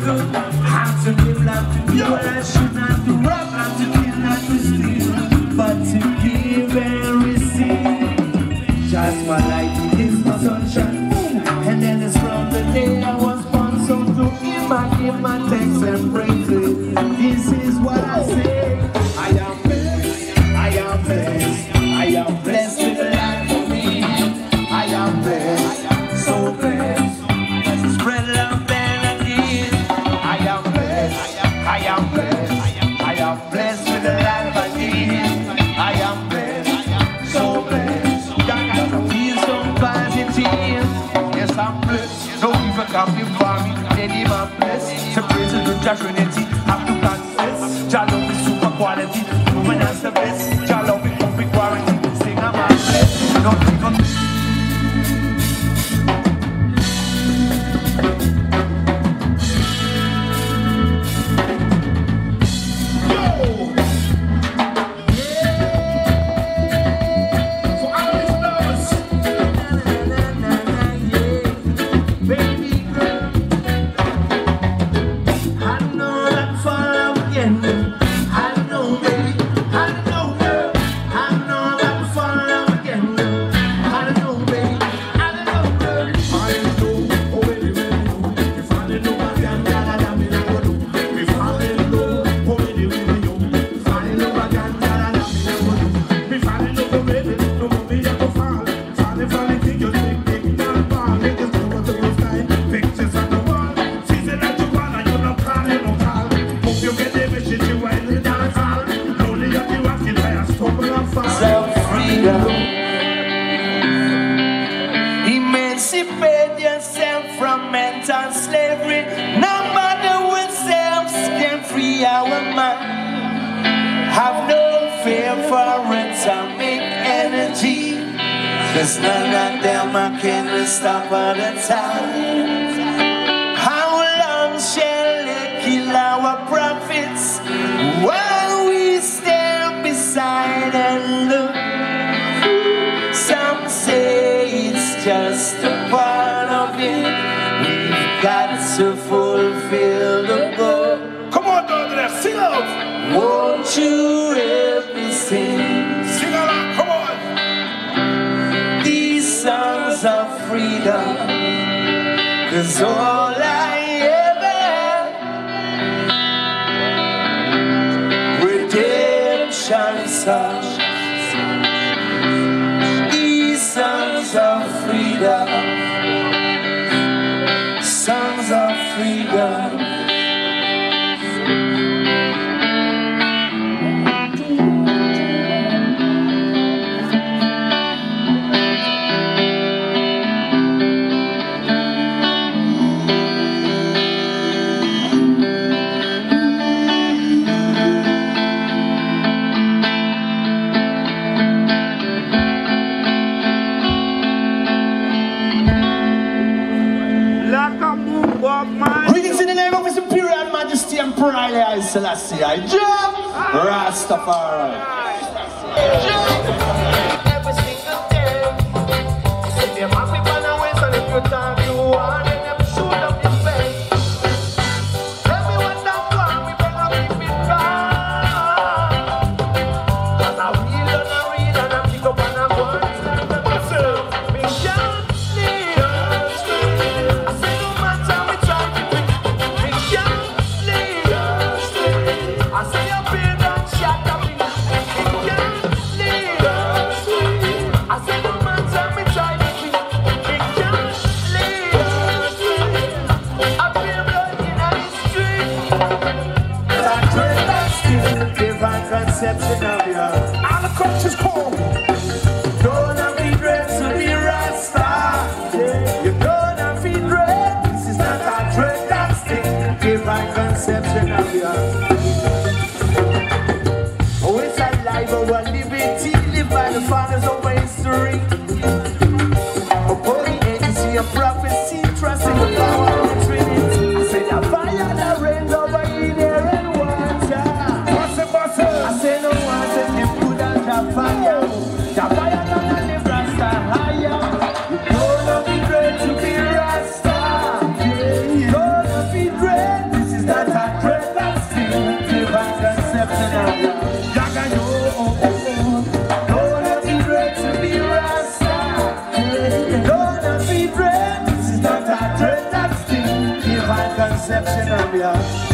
good. Have to live, have to do what I should not to rob, not to kill, not to steal, but to give and receive. Just my light, it is my sunshine. And then it's from the day I was born, so to give my thanks and praises. This is what I say. I am blessed, I am blessed, I am blessed with the life for me. I am blessed, so blessed, to spread love and again. I am blessed, I am blessed, I am blessed with the life I need. I am blessed, so blessed, I can feel so positive. Yes, I'm blessed, no evil can be for me. Then I'm blessed, so praise the Jah Trinity. Have to confess, Jah love is super quality. Woman has the best, Jah love is complete warranty. Sing I'm blessed, not even. Emancipate yourself from mental slavery. No matter what selves can free our mind. Have no fear for atomic energy, 'cause none of them can stop at a time. How long shall they kill our prophets while we stand beside and look? Some say it's just a part of it. We've got to fulfill the goal. Come on, Dondre, sing out. Won't you help me sing? Sing along, come on. These songs of freedom, 'cause all I ever redemption songs. Songs of freedom, songs of freedom. Greetings in the name of His Imperial Majesty Emperor Haile Selassie I, Jah Rastafari. Every single day, if you're happy for the way, so if you talk to one, then them shoot up your face. Tell me what that want, we better keep it right. 'Cause I read and I pick up and I go and stand up myself. Me can't sleep. I say no matter we try to pick, me can't sleep. I say your pain don't shut up in. Me can't sleep. I say no matter we try to pick, me can't sleep. I feel blood in the street. I dread that still divine conception of you. All the cultures come. Don't have be dread to be Rasta. You don't have be dread. This is not a dread that's still divine conception of you. Oh, it's a life of a liberty lived by the fathers of history. Upon the agency of prophecy, trusting the power of the Trinity. I say the fire that rains over in air and water. I say no water can put out the fire. The fire gonna live Rasta higher. You don't have be dread to be Rasta. You don't have be dread. from your